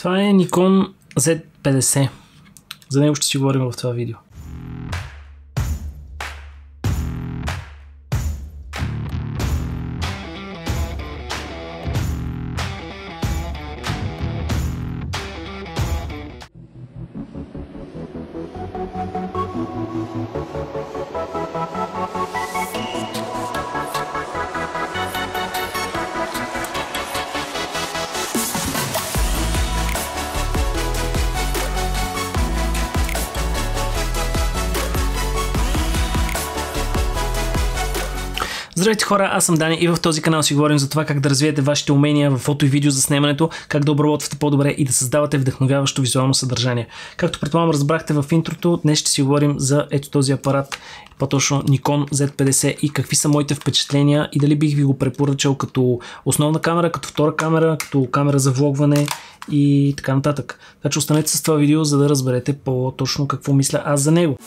Това е Nikon Z50. За него ще си говорим в това видео. Здравейте хора, аз съм Дани и в този канал си говорим за това как да развиете вашите умения в фото и видео за снимането, как да обработвате по-добре и да създавате вдъхновяващо визуално съдържание. Както предполагам разбрахте в интрото, днес ще си говорим за ето този апарат, по-точно Nikon Z50 и какви са моите впечатления и дали бих ви го препоръчал като основна камера, като втора камера, като камера за влогване и така нататък. Така че останете с това видео, за да разберете по-точно какво мисля аз за него.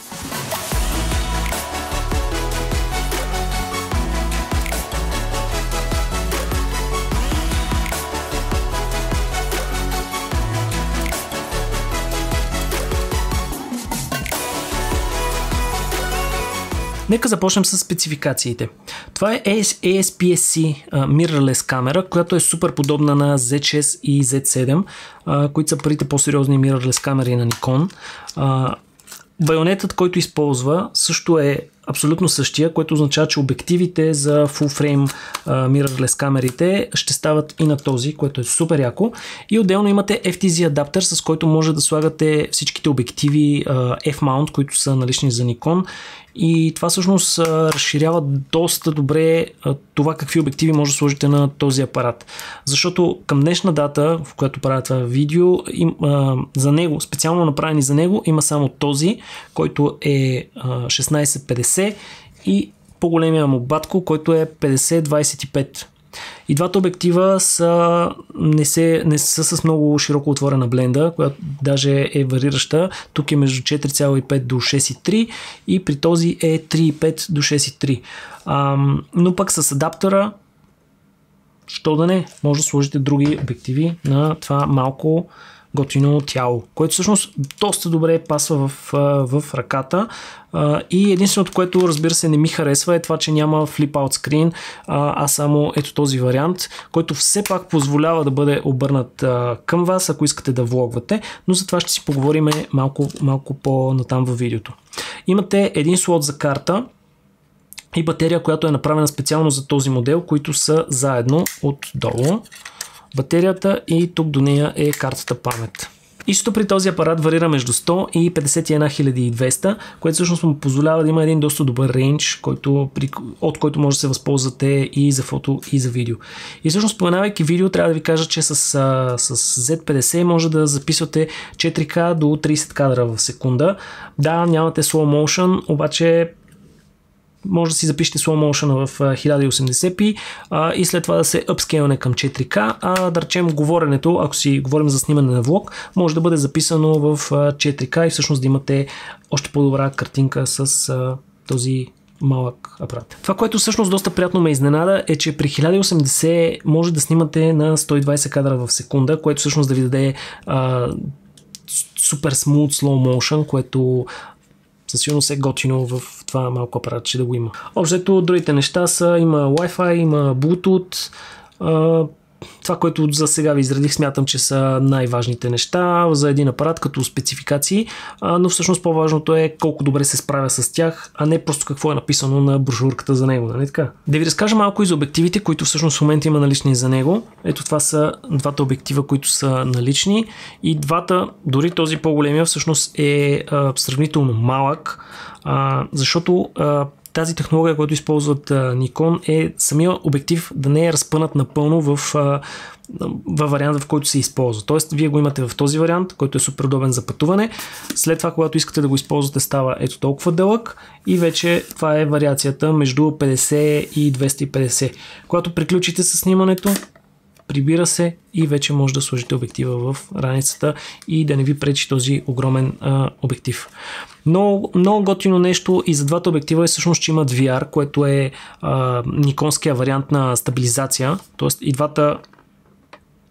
Нека започнем с спецификациите. Това е APS-C Mirrorless камера, която е супер подобна на Z6 и Z7, които са първите по-сериозни mirrorless камери на Nikon. Байонетът, който използва, също е абсолютно същия, което означава, че обективите за full frame mirrorless камерите ще стават и на този, което е супер яко. И отделно имате FTZ адаптер, с който може да слагате всичките обективи F-mount, които са налични за Nikon. И това всъщност разширява доста добре това какви обективи може да сложите на този апарат. Защото към днешна дата, в която правя това видео, за него, специално направени за него, има само този, който е 16-50 и по-големия му батко, който е 50-25. И двата обектива не са с много широко отворена бленда, която даже е варираща. Тук е между 4,5 до 6,3 и при този е 3,5 до 6,3. Но пък с адаптера, що да не, може да сложите други обективи на това малко готино тяло, което всъщност доста добре пасва в ръката. И единственото, което разбира се не ми харесва е това, че няма flip-out screen, а само ето този вариант, който все пак позволява да бъде обърнат към вас, ако искате да влогвате, но за това ще си поговорим малко по-натам във видеото. Имате един слот за карта и батерия, която е направена специално за този модел, които са заедно отдолу. Батерията и тук до нея е картата памет. Истото при този апарат варира между 100 и 51200, което всъщност му позволява да има един доста добър рейндж, от който може да се възползвате и за фото, и за видео. И всъщност споменавайки видео, трябва да ви кажа, че с Z50 може да записвате 4K до 30 кадра в секунда. Да, нямате slow motion, обаче може да си запишете slow motion в 1080p и след това да се upscale към 4K, да речем говоренето, ако си говорим за снимане на влог, може да бъде записано в 4K и всъщност да имате още по-добра картинка с този малък апарат. Това, което всъщност доста приятно ме изненада е, че при 1080 може да снимате на 120 кадра в секунда, което всъщност да ви даде супер smooth slow motion, което със сигурност е готино в това малко апарат, че да го има. Общото другите неща са, има Wi-Fi, има Bluetooth. Това, което за сега ви изредих, смятам, че са най-важните неща за един апарат като спецификации, но всъщност по-важното е колко добре се справя с тях, а не просто какво е написано на брошурката за него, нали така? Да ви разкажа малко и за обективите, които всъщност в момента има налични за него. Ето това са двата обектива, които са налични и двата, дори този по-големия всъщност е сравнително малък, защото тази технология, която използват Nikon, е самия обектив да не е разпънат напълно във вариант, в който се използва. Тоест, вие го имате в този вариант, който е супер удобен за пътуване. След това, когато искате да го използвате, става ето толкова дълъг и вече това е вариацията между 50 и 250. Когато приключите с снимането, прибира се и вече може да сложите обектива в раницата и да не ви пречи този огромен обектив. Много готино нещо и за двата обектива е всъщност, че имат VR, което е никонския вариант на стабилизация, т.е. и двата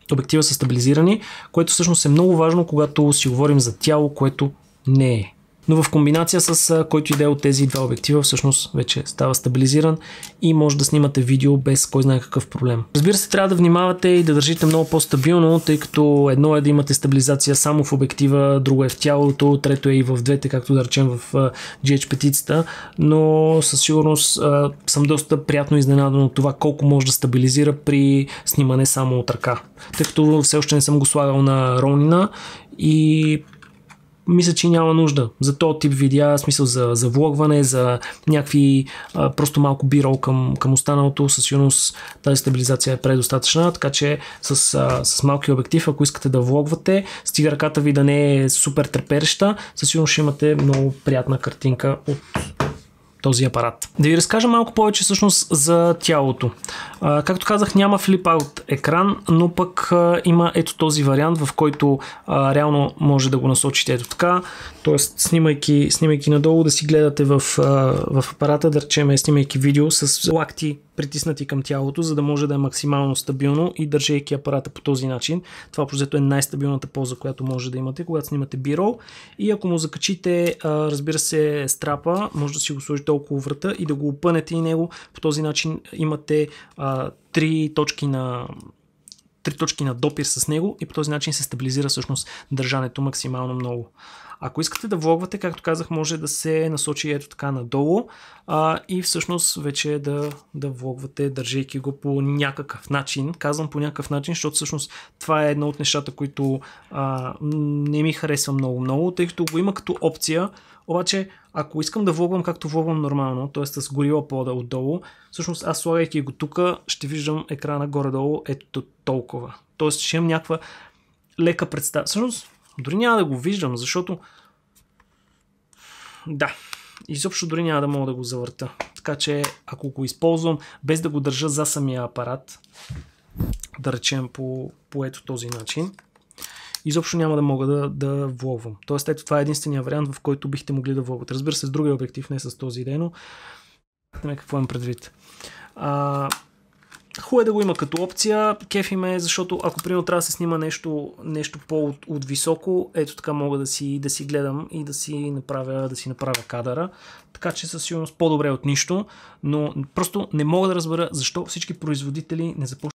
обектива са стабилизирани, което всъщност е много важно, когато си говорим за тяло, което не е. Но в комбинация с който иде от тези два обектива, всъщност вече става стабилизиран и може да снимате видео без кой знае какъв проблем. Разбира се, трябва да внимавате и да държите много по-стабилно, тъй като едно е да имате стабилизация само в обектива, друго е в тялото, трето е и в двете, както да речем в GH5-цата, но със сигурност съм доста приятно изненадан от това колко може да стабилизира при снимане само от ръка. Тъй като все още не съм го слагал на Ronin и мисля, че няма нужда за този тип видеа, смисъл за влогване, за някакви просто малко бирол към останалото. Със сигурност тази стабилизация е предостатъчна, така че с малки обектив, ако искате да влогвате, стига ръката ви да не е супер трепереща, със сигурност ще имате много приятна картинка от този апарат. Да ви разкажа малко повече всъщност за тялото. Както казах, няма flip-out екран, но пък има ето този вариант, в който реално може да го насочите ето така, т.е. снимайки надолу да си гледате в апарата, да речем, снимайки видео с лакти притиснати към тялото, за да може да е максимално стабилно и държейки апарата по този начин. Това просто е най-стабилната поза, която може да имате, когато снимате B-roll. И ако му закачите, разбира се, страпа, може да си го сложите около врата и да го опънете и него. По този начин имате три точки на допир с него и по този начин се стабилизира всъщност държането максимално много. Ако искате да влогвате, както казах, може да се насочи ето така надолу и всъщност вече да влогвате, държейки го по някакъв начин. Казвам по някакъв начин, защото всъщност това е едно от нещата, които не ми харесва много, тъй като го има като опция. Обаче, ако искам да влогвам както влогвам нормално, т.е. с горила пода отдолу, всъщност аз слагайки го тук, ще виждам екрана горе-долу ето толкова. Т.е. ще имам някаква лека представа. Всъщност, дори няма да го виждам, защото изобщо дори няма да мога да го завърта. Така че, ако го използвам без да го държа за самия апарат, да речем по ето този начин, изобщо няма да мога да влогвам. Тоест, ето това е единствения вариант, в който бихте могли да влогвате. Разбира се, с другия обектив, не с този идей, но какво имам предвид. Хубаво е да го има като опция, кефи ме, защото ако примерно трябва да се снима нещо по-от високо, ето така мога да си гледам и да си направя кадъра, така че със сигурност по-добре от нищо, но просто не мога да разбера защо всички производители не започват.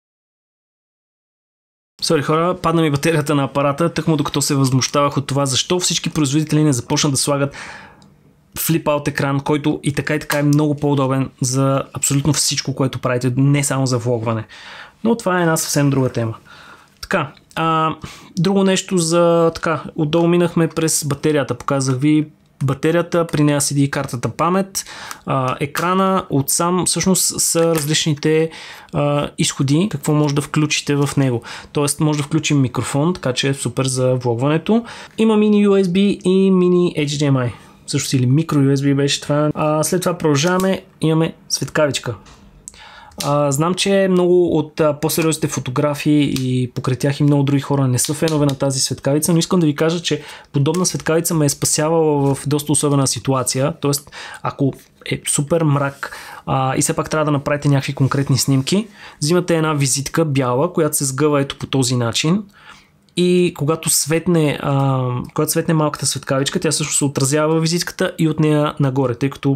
Сори хора, падна ми батерията на апарата, тъкмо докато се възмущавах от това, защо всички производители не започнат да слагат flip-out екран, който и така е много по-удобен за абсолютно всичко, което правите, не само за влогване. Но това е една съвсем друга тема. Така, друго нещо отдолу минахме през батерията. Показах ви батерията, при нея седи картата памет, екрана, отсам всъщност са различните изходи, какво може да включите в него. Тоест може да включим микрофон, така че е супер за влогването. Има мини USB и мини HDMI. Също или микро USB беше това. След това продължаваме, имаме светкавичка. Знам, че много от по-сериозните фотографии и покрай тях и много други хора не са фенове на тази светкавица, но искам да ви кажа, че подобна светкавица ме е спасявала в доста особена ситуация. Тоест, ако е супер мрак и все пак трябва да направите някакви конкретни снимки, взимате една визитка бяла, която се сгъва ето по този начин. И когато светне малката светкавичка, тя също се отразява визитката и от нея нагоре, тъй като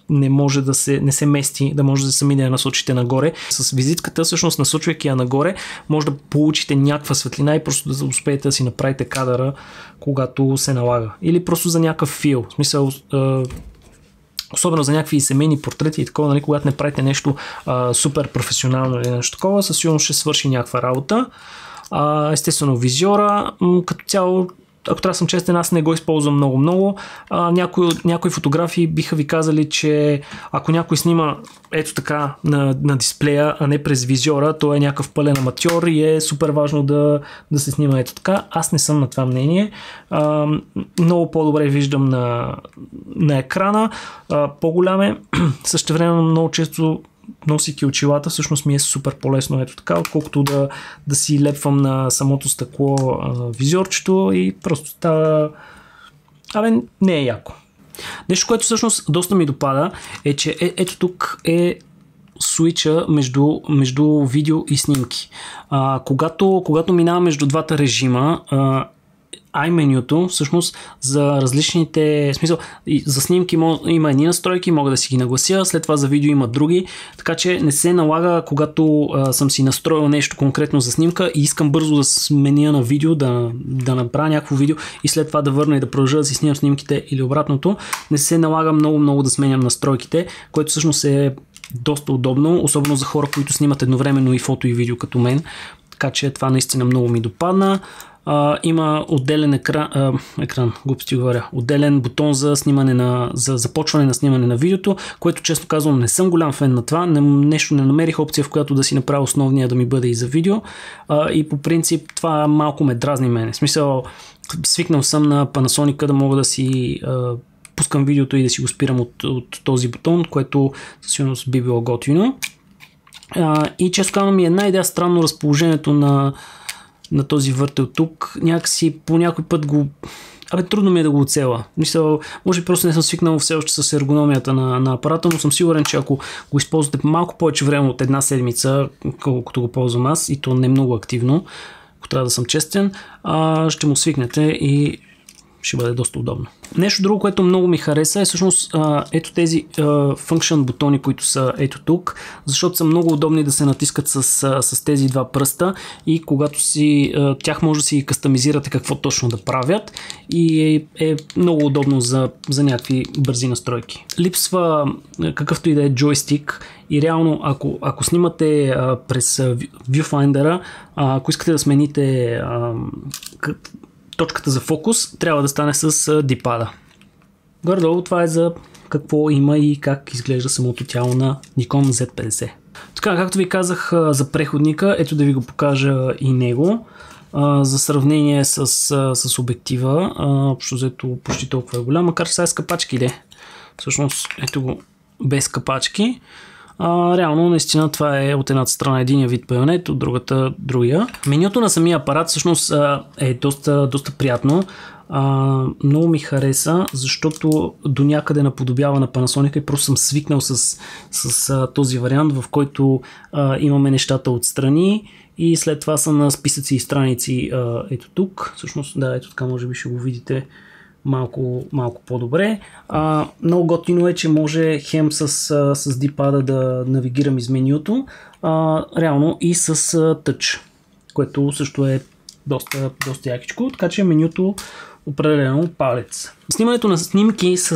не се мести, да може да сами да я насочите нагоре. С визитката, всъщност насочвайки я нагоре, може да получите някаква светлина и просто да успеете да си направите кадъра, когато се налага. Или просто за някакъв фил. В смисъл, особено за някакви семейни портрети и такова, нали, когато не правите нещо супер професионално или нещо такова, със сигурност ще свърши някаква работа. Естествено визиора, като цяло, ако трябва да съм честен, аз не го използвам много. Някои фотографии биха ви казали, че ако някой снима ето така на дисплея, а не през визиора, то е някакъв пълен аматьор и е супер важно да се снима ето така. Аз не съм на това мнение. Много по-добре виждам на екрана. По-голям е. Същевременно много често носики очилата, всъщност ми е супер по-лесно ето така, отколкото да си лепвам на самото стъкло визорчето и просто става... не е яко. Нещо, което всъщност доста ми допада, е, че ето тук е свича между видео и снимки. Когато минава между двата режима, iMenюто, всъщност за различните, смисъл, за снимки има едни настройки, мога да си ги наглася, след това за видео има други, така че не се налага, когато съм си настроил нещо конкретно за снимка и искам бързо да сменя на видео, да направя някакво видео и след това да върна и да продължа да си снимам снимките или обратното, не се налага много да сменям настройките, което всъщност е доста удобно, особено за хора, които снимат едновременно и фото и видео като мен, така че това наистина много ми допадна. Има отделен отделен бутон за започване на снимане на видеото, което честно казвам не съм голям фен на това, нещо не намерих опция, в която да си направя основния да ми бъде и за видео, и по принцип това малко ме дразни мене. В смисъл, свикнал съм на Panasonic да мога да си пускам видеото и да си го спирам от този бутон, което със сигурност би било готино. И често казвам, ми една идея странно разположението на този въртел тук. Някакси по някой път трудно ми е да го оцеля. Мисля, може би просто не съм свикнал все още с ергономията на апарата, но съм сигурен, че ако го използвате малко повече време от една седмица, колкото го ползвам аз, и то не много активно, ако трябва да съм честен, ще му свикнете и ще бъде доста удобно. Нещо друго, което много ми хареса е всъщност ето тези function бутони, които са ето тук, защото са много удобни да се натискат с тези два пръста и когато тях може да си кастомизирате какво точно да правят и е много удобно за някакви бързи настройки. Липсва какъвто и да е джойстик и реално ако снимате през Viewfinder, ако искате да смените точката за фокус, трябва да стане с дипада. Горе-долу това е за какво има и как изглежда самото тяло на Nikon Z50. Така, както ви казах за преходника, ето да ви го покажа и него. За сравнение с обектива, общо взето почти толкова е голям, макар че сега е с капачки де. Всъщност ето го без капачки. Реално, наистина това е от едната страна единия вид байонет, от другата другия. Менюто на самия апарат всъщност е доста приятно. Много ми хареса, защото до някъде наподобява на Panasonic и просто съм свикнал с този вариант, в който имаме нещата отстрани и след това са на списъци и страници ето тук. Всъщност, да, ето така може би ще го видите малко по-добре. Много готино е, че може хем с дипада да навигирам из менюто, реално и с тъч, което също е доста якичко, така че менюто определено палец. Снимането на снимки с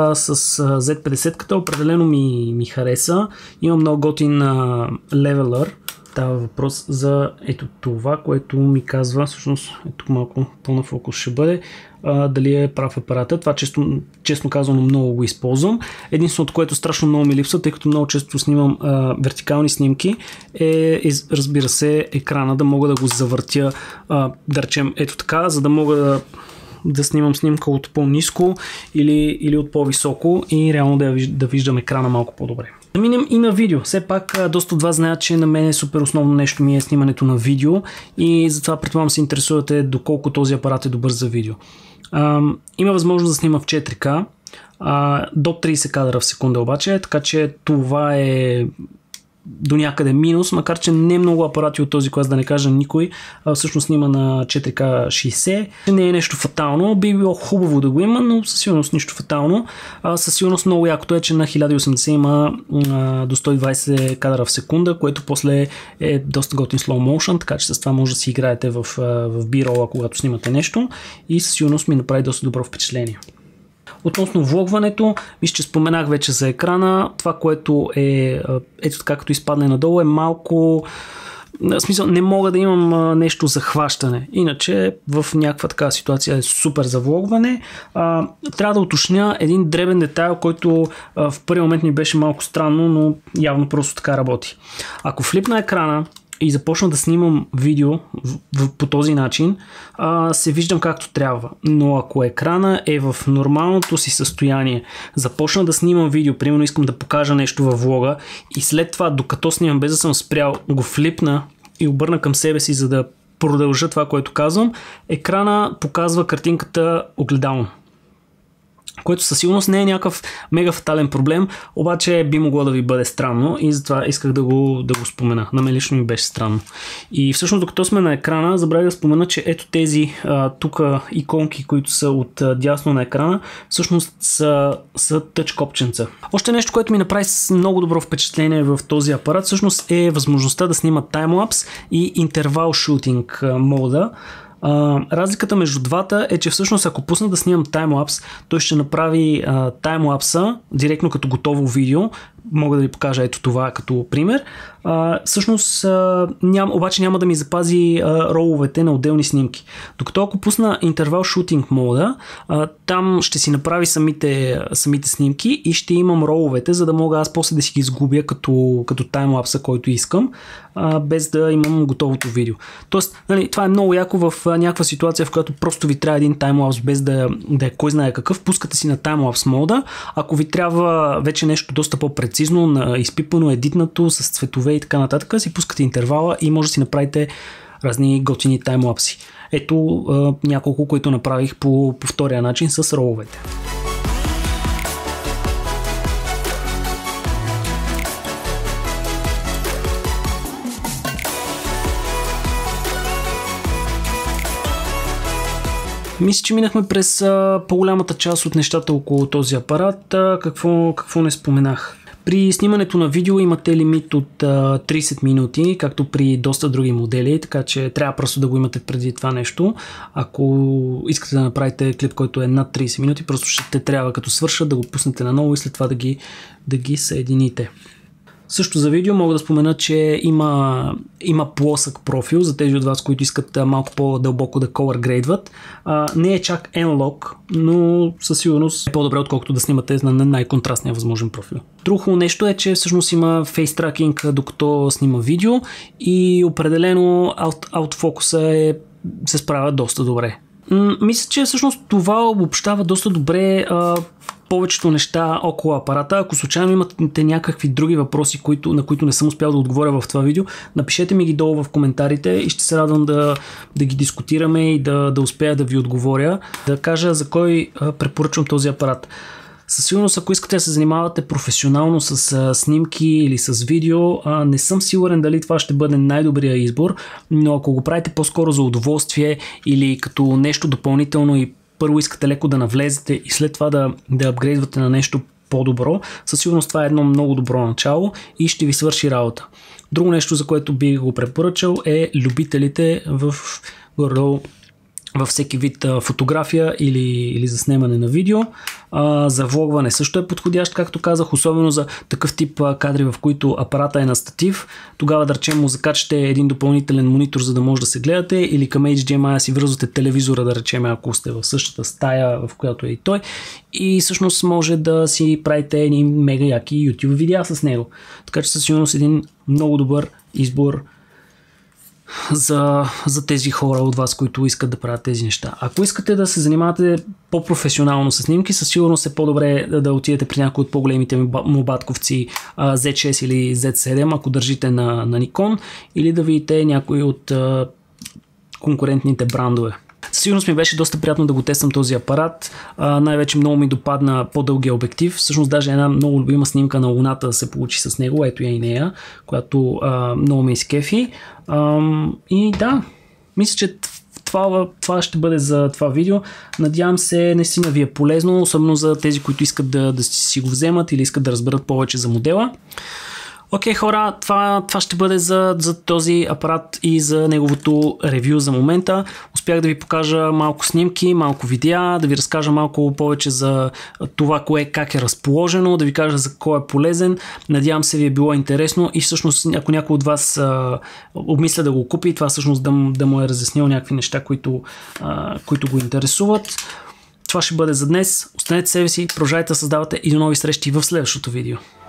Z50-ката определено ми хареса. Има много готин левелър. Става въпрос за ето това, което ми казва, всъщност ето малко по-на фокус ще бъде, дали е прав апарата. Това честно казано много го използвам. Единственото, което страшно много ми липсва, тъй като много често снимам вертикални снимки, разбира се, екрана да мога да го завъртя, да речем ето така, за да мога да снимам снимка от по-ниско или от по-високо и реално да виждам екрана малко по-добре. Да минем и на видео. Все пак доста от вас знаят, че на мен супер основно нещо ми е снимането на видео и затова предполагам се интересувате доколко този апарат е добър за видео. Има възможност да снима в 4K до 30 кадра в секунда обаче, така че това е до някъде минус, макар че не много апарати от този клас, да не кажа никой, всъщност снима на 4K 60. Не е нещо фатално, би било хубаво да го има, но със сигурност нищо фатално. Със сигурност много якото е, че на 1080 има до 120 кадра в секунда, което после е доста готин slow motion, така че с това може да си играете в B-roll, когато снимате нещо и със сигурност ми направи доста добро впечатление. Относно влогването, мисля, че споменах вече за екрана. Това, което е ето така, като изпадне надолу, е малко... В смисъл, не мога да имам нещо за хващане. Иначе в някаква така ситуация е супер за влогване. Трябва да уточня един дребен детайл, който в първи момент ми беше малко странно, но явно просто така работи. Ако флипна екрана и започна да снимам видео по този начин, се виждам както трябва. Но ако екрана е в нормалното си състояние, започна да снимам видео, примерно искам да покажа нещо във влога и след това, докато снимам, без да съм спрял, го флипна и обърна към себе си, за да продължа това, което казвам, екрана показва картинката огледално. което със сигурност не е някакъв мега фатален проблем, обаче би могло да ви бъде странно и затова исках да го спомена. На мен лично ми беше странно. И всъщност докато сме на екрана, забравих да спомена, че ето тези тук иконки, които са от дясно на екрана, всъщност са тъч копченца. Още нещо, което ми направи много добро впечатление в този апарат, всъщност е възможността да снима таймлапс и интервал шутинг мода. Разликата между двата е, че всъщност ако пусна да снимам таймлапс, той ще направи таймлапса директно като готово видео. Мога да ви покажа ето това като пример. Всъщност обаче няма да ми запази роловете на отделни снимки. Докато ако пусна интервал шутинг мода, там ще си направи самите снимки и ще имам роловете, за да мога аз после да си ги изгубя като таймлапса, който искам, без да имам готовото видео. Тоест, нали, това е много яко в някаква ситуация, в която просто ви трябва един таймлапс без да е кой знае какъв. Пускате си на таймлапс мода. Ако ви трябва вече нещо доста по-прецизно, изпипано, едитнато, с цветове и така нататък, си пускате интервала и може да си направите разни готини таймлапси. Ето няколко, които направих по втория начин с роловете. Мисля, че минахме през по-голямата част от нещата около този апарат. Какво не споменах? При снимането на видео имате лимит от 30 минути, както при доста други модели, така че трябва просто да го имате преди това нещо. Ако искате да направите клип, който е над 30 минути, просто ще трябва като свършат да го пуснете наново и след това да ги съедините. Също за видео мога да спомена, че има плосък профил за тези от вас, които искат малко по-дълбоко да color грейдват. Не е чак N-Log, но със сигурност е по-добре, отколкото да снимате на най-контрастния възможен профил. Друго нещо е, че всъщност има фейс тракинг докато снима видео и определено аутфокуса се справя доста добре. Мисля, че всъщност това обобщава доста добре повечето неща около апарата. Ако случайно имате някакви други въпроси, на които не съм успял да отговоря в това видео, напишете ми ги долу в коментарите и ще се радвам да ги дискутираме и да успея да ви отговоря. Да кажа за кой препоръчвам този апарат. Със сигурност, ако искате да се занимавате професионално с снимки или с видео, не съм сигурен дали това ще бъде най-добрия избор, но ако го правите по-скоро за удоволствие или като нещо допълнително и първо искате леко да навлезете и след това да апгрейдвате на нещо по-добро, със сигурност това е едно много добро начало и ще ви свърши работа. Друго нещо, за което бих го препоръчал, е любителите във всеки вид фотография или за снимане на видео. За влогване също е подходящ, както казах, особено за такъв тип кадри, в които апарата е на статив. Тогава да речем му закачате един допълнителен монитор, за да може да се гледате, или към HDMI си връзвате телевизора, да речем, ако сте в същата стая, в която е и той. И всъщност може да си правите едни мега яки YouTube видеа с него. Така че със сигурност един много добър избор за тези хора от вас, които искат да правят тези неща. Ако искате да се занимавате по-професионално с снимки, със сигурност е по-добре да отидете при някои от по-големите мобатковци Z6 или Z7, ако държите на Nikon, или да видите някои от конкурентните брандове. Със сигурност ми беше доста приятно да го тествам този апарат. Най-вече много ми допадна по-дългия обектив. Всъщност даже една много любима снимка на Луната се получи с него. Ето я и нея, която много ме изкефи. И да, мисля, че това ще бъде за това видео. Надявам се, наистина ви е полезно, особено за тези, които искат да си го вземат или искат да разберат повече за модела. Окей, хора, това ще бъде за този апарат и за неговото ревю за момента. Успях да ви покажа малко снимки, малко видеа, да ви разкажа малко повече за това как е разположено, да ви кажа за кой е полезен. Надявам се ви е било интересно и всъщност ако някой от вас обмисля да го купи, това всъщност да му е разяснил някакви неща, които го интересуват. Това ще бъде за днес. Останете себе си, продължайте да създавате и до нови срещи в следващото видео.